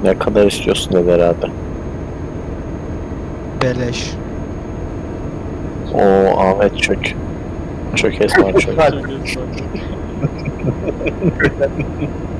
Ne kadar istiyorsun da beraber? Beleş. Oo Ahmet çök. Çök Esmer çök. Çok esmer.